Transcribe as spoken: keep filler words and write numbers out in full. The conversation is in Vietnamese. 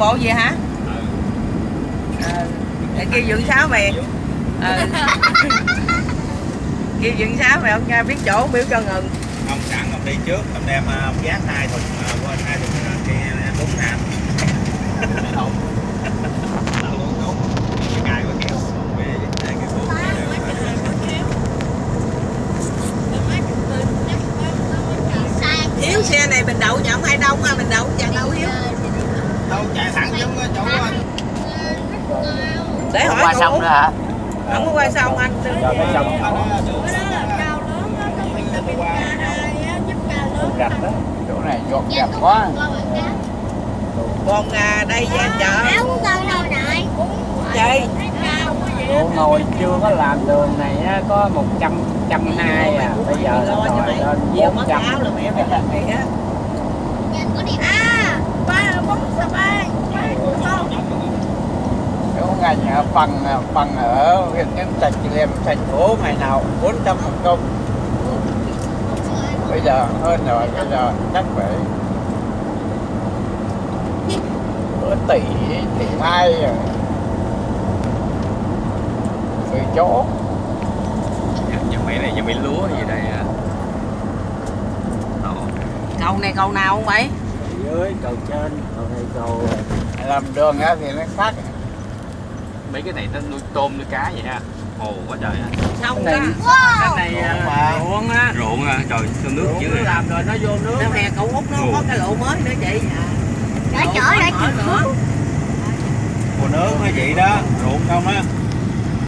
bộ về hả? Ờ. Để kêu Dượng Sáu về. Ờ. Kêu Dượng Sáu về ông ra biết chỗ biểu cho ngừng. Ông sẵn ông đi trước, ông đem ông giác hai thùng qua hai thùng kia đúng nè. Hiếu xe này mình đậu nhậu hay đông à, mình đậu chàng đâu Hiếu. Đâu chạy thẳng giống chỗ anh. Để hỏi qua sông nữa hả? Không có qua sông anh. Rồi cái sông rạch đó, chỗ này dọn dẹp quá. Còn à, đây ra chợ. Chị. Chỗ ngồi chưa có làm đường này á, có một trăm trăm hai à, bây giờ là rồi lên bốn trăm. Chỗ ngành phần phần ở huyện Nhân Trạch liền thành phố ngày nào bốn trăm một công. Bây giờ hơn rồi, bây giờ chắc phải bữa tỷ tỷ hai rồi. Mười chỗ. Nhà mấy này nhà mấy lúa gì đây à? Cầu này cầu nào không vậy? Dưới cầu trên, cầu này cầu làm đường á thì nó khác. Mấy cái này nó nuôi tôm nuôi cá vậy ha. Hồ quá trời á. Xong này, đó. cái này ruộng á. Ruộng à, trời sông nước chứ. Nó làm rồi nó vô nước. Năm hè cậu Út nó có cái lộ mới nữa chị. Đã chở đã chở nữa. Hồ nước hay vậy đó, ruộng không á.